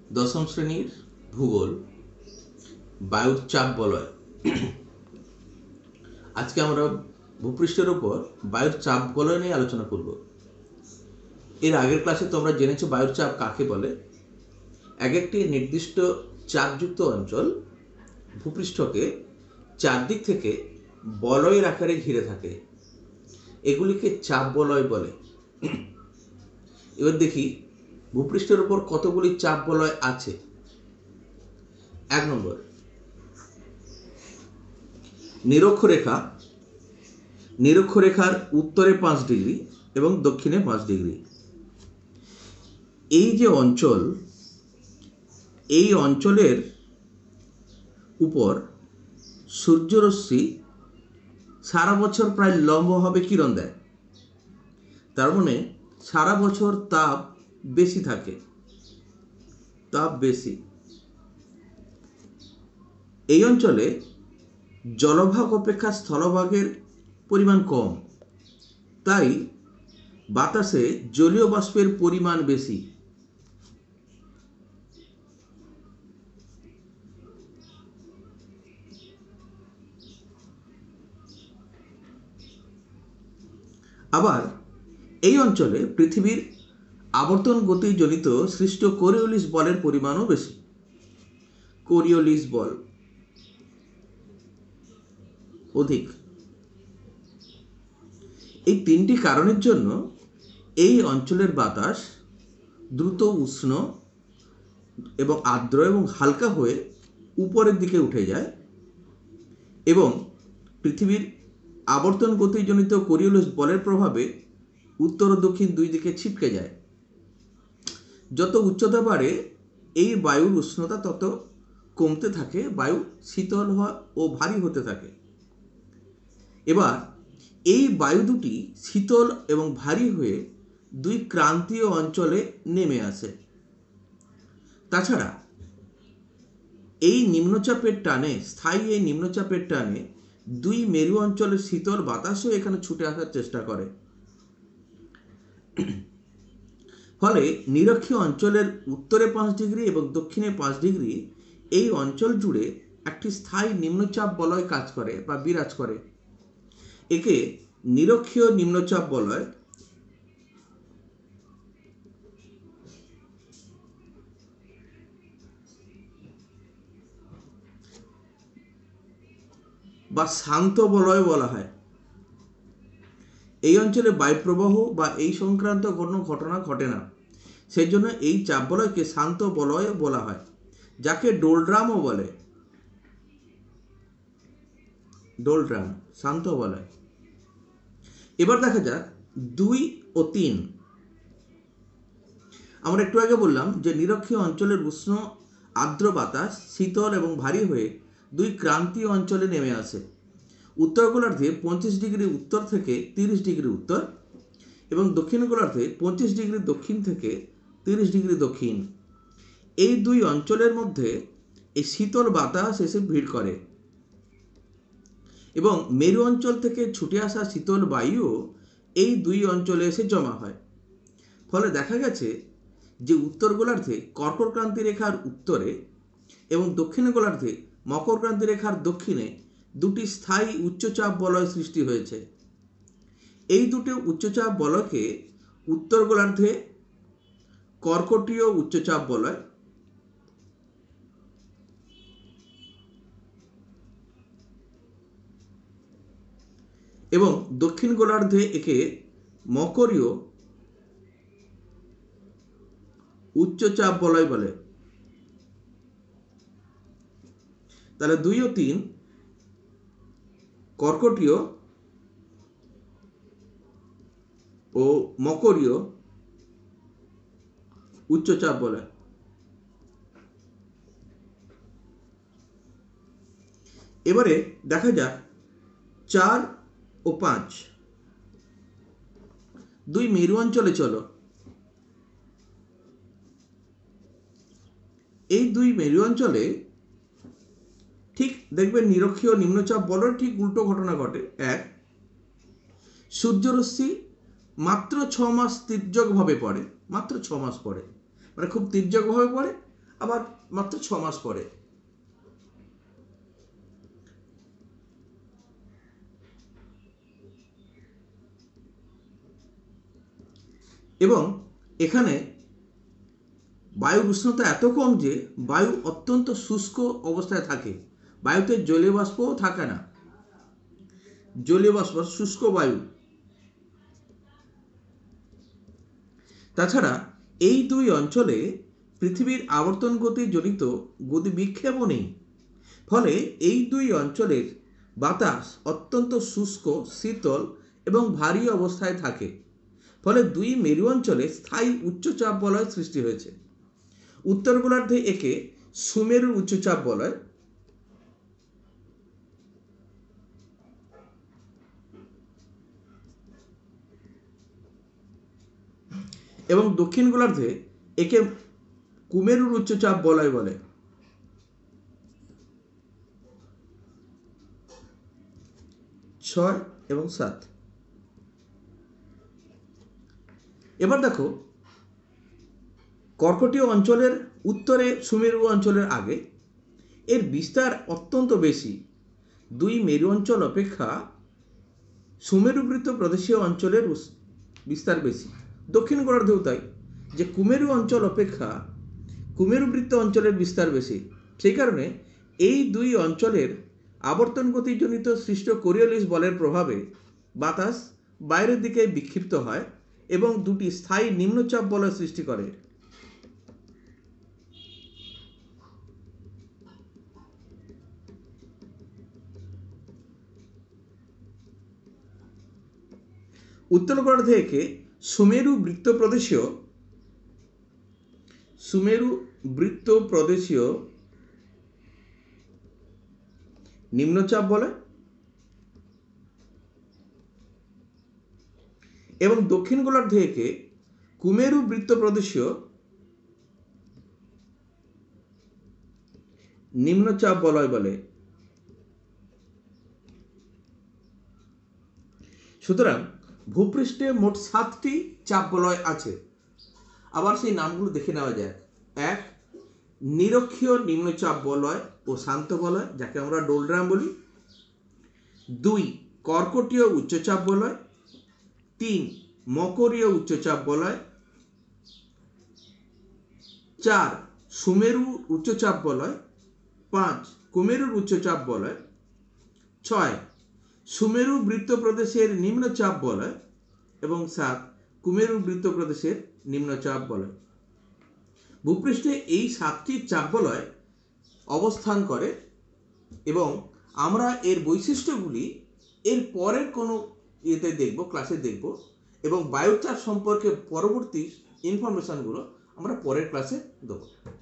দশম শ্রেণীর ভূগোল বায়ুর চাপ বলয়। আজকে আমরা ভূপৃষ্ঠের উপর বায়ুর চাপ বলয় নিয়ে আলোচনা করব। এর আগের ক্লাসে তোমরা জেনেছো বায়ুর চাপ কাকে বলে। এক একটি নির্দিষ্ট চাপযুক্ত অঞ্চল ভূপৃষ্ঠকে চারদিক থেকে বলয়ের আকারে ঘিরে থাকে, এগুলিকে চাপ বলয় বলে। এবার দেখি ভূপৃষ্ঠের উপর কতগুলি চাপ বলয় আছে। 1 নম্বর, নিরক্ষরেখা। নিরক্ষরেখার উত্তরে 5 ডিগ্রি এবং দক্ষিণে 5 ডিগ্রি। এই যে অঞ্চল, এই অঞ্চলের উপর সূর্যরশ্মি সারা বছর প্রায় লম্বভাবে কিরণ দেয়। তার মানে সারা বছর তাপ বেশি থাকে, তাপ বেশি। এই অঞ্চলে জলভাগ অপেক্ষা স্থলভাগের পরিমাণ কম, তাই বাতাসে জলীয় বাষ্পের পরিমাণ বেশি। আবার এই অঞ্চলে পৃথিবীর আবর্তন গতিজনিত সৃষ্ট কোরিওলিস বলের পরিমাণও বেশি। কোরিওলিস বল অধিক। এই 3টি কারণের জন্য এই অঞ্চলের বাতাস দ্রুত উষ্ণ এবং আর্দ্র এবং হালকা হয়ে উপরের দিকে উঠে যায় এবং পৃথিবীর আবর্তন গতিজনিত কোরিওলিস বলের প্রভাবে উত্তর ও দক্ষিণ দুই দিকে ছিটকে যায়। যত উচ্চতা বাড়ে এই বায়ুর উষ্ণতা তত কমতে থাকে, বায়ু শীতল ও ভারী হতে থাকে। এবার এই বায়ু দুটি শীতল এবং ভারী হয়ে দুই ক্রান্তীয় অঞ্চলে নেমে আসে। তাছাড়া এই নিম্নচাপের টানে, স্থায়ী এই নিম্নচাপের টানে দুই মেরু অঞ্চলের শীতল বাতাসও এখানে ছুটে আসার চেষ্টা করে। ফলে নিরক্ষীয় অঞ্চলের উত্তরে 5 ডিগ্রি এবং দক্ষিণে 5 ডিগ্রি এই অঞ্চল জুড়ে একটি স্থায়ী নিম্নচাপ বলয় কাজ করে বা বিরাজ করে। একে নিরক্ষীয় নিম্নচাপ বলয় বা শান্ত বলয় বলা হয়। এই অঞ্চলে বায়ুপ্রবাহ বা এই সংক্রান্ত কোনো ঘটনা ঘটে না, সেই জন্য এই চাপ বলয়কে শান্ত বলয় বলা হয়, যাকে ডোলড্রামও বলে। ডোলড্রাম শান্ত বলয়। এবার দেখা যাক 2 ও 3। আমরা একটু আগে বললাম যে নিরক্ষীয় অঞ্চলের উষ্ণ আর্দ্র বাতাস শীতল এবং ভারী হয়ে দুই ক্রান্তীয় অঞ্চলে নেমে আসে। উত্তর গোলার্ধে 25 ডিগ্রি উত্তর থেকে 30 ডিগ্রি উত্তর এবং দক্ষিণ গোলার্ধে 25 ডিগ্রি দক্ষিণ থেকে 30 ডিগ্রি দক্ষিণ। এই দুই অঞ্চলের মধ্যে এই শীতল বাতাস এসে ভিড় করে এবং মেরু অঞ্চল থেকে ছুটে আসা শীতল বায়ু এই দুই অঞ্চলে এসে জমা হয়। ফলে দেখা গেছে যে উত্তর গোলার্ধে কর্কটক্রান্তি রেখার উত্তরে এবং দক্ষিণ গোলার্ধে মকরক্রান্তি রেখার দক্ষিণে দুটি স্থায়ী উচ্চচাপ বলয় সৃষ্টি হয়েছে। এই দুটো উচ্চচাপ বলয়কে উত্তর গোলার্ধে কর্কটীয় উচ্চচাপ বলয় এবং দক্ষিণ গোলার্ধে একে মকরীয় উচ্চচাপ বলয় বলে। তাহলে 2 ও 3 কর্কটীয় ও মকরীয় উচ্চচাপ বলয়। এবারে দেখা যাক 4 ও 5। 2 মেরু অঞ্চলে চলো। এই 2 মেরু অঞ্চলে ঠিক দেখবেন নিরক্ষীয় নিম্নচাপ বলয়ের ঠিক উল্টো ঘটনা ঘটে। 1, সূর্যরশ্মি মাত্র 6 মাস তির্যকভাবে পড়ে, মাত্র 6 মাস পড়ে, মানে খুব তির্যকভাবে পড়ে। আবার মাত্র 6 মাস পরে। এবং এখানে বায়ুর উষ্ণতা এত কম যে বায়ু অত্যন্ত শুষ্ক অবস্থায় থাকে, বায়ুতে জলীয় বাষ্পও থাকে না, জলীয় বাষ্প শুষ্ক বায়ু। তাছাড়া এই দুই অঞ্চলে পৃথিবীর আবর্তন গতি জনিত গতি বিক্ষেপও নেই, ফলে এই দুই অঞ্চলের বাতাস অত্যন্ত শুষ্ক, শীতল এবং ভারী অবস্থায় থাকে। ফলে দুই মেরু অঞ্চলে স্থায়ী উচ্চচাপ বলয় সৃষ্টি হয়েছে। উত্তর গোলার্ধে একে সুমেরুর উচ্চচাপ বলয়, এবং দক্ষিণ গোলার্ধে একে কুমেরুর উচ্চচাপ বলয় বলে। ছয় এবং 7। এবার দেখো, কর্কটীয় অঞ্চলের উত্তরে সুমেরু অঞ্চলের আগে এর বিস্তার অত্যন্ত বেশি। দুই মেরু অঞ্চল অপেক্ষা সুমেরুবৃত্ত প্রদেশীয় অঞ্চলের বিস্তার বেশি। দক্ষিণ গোলার্ধেও তাই, যে কুমেরু অঞ্চল অপেক্ষা কুমেরুবৃত্ত অঞ্চলের বিস্তার বেশি। সেই কারণে এই দুই অঞ্চলের আবর্তন গতিজনিত সৃষ্ট কোরিওলিস বলের প্রভাবে বাতাস বাইরের দিকে বিক্ষিপ্ত হয় এবং দুটি স্থায়ী নিম্নচাপ বলয় সৃষ্টি করে। উত্তর গোলার্ধে একে সুমেরু বৃত্ত প্রদেশীয় নিম্নচাপ বলে, এবং দক্ষিণ গোলার্ধে একে কুমেরু বৃত্ত প্রদেশীয় নিম্নচাপ বলয় বলে। সুতরাং ভূপৃষ্ঠে মোট 7টি চাপ বলয় আছে। আবার সেই নামগুলো দেখে নেওয়া যায়। 1, নিরক্ষীয় নিম্নচাপ বলয় ও শান্ত বলয়, যাকে আমরা ডোলড্রাম বলি। 2, কর্কটীয় উচ্চচাপ বলয়। 3, মকরীয় উচ্চচাপ বলয়। 4, সুমেরু উচ্চচাপ বলয়। 5, কুমেরুর উচ্চচাপ বলয়। 6, সুমেরু বৃত্ত প্রদেশের নিম্নচাপ বলয়। এবং 7, কুমেরু বৃত্ত প্রদেশের নিম্নচাপ বলয়। ভূপৃষ্ঠে এই 7টি চাপ বলয় অবস্থান করে এবং আমরা এর বৈশিষ্ট্যগুলি এর পরের কোনো ক্লাসে দেখব, এবং বায়ুচাপ সম্পর্কে পরবর্তী ইনফরমেশনগুলো আমরা পরের ক্লাসে দেবো।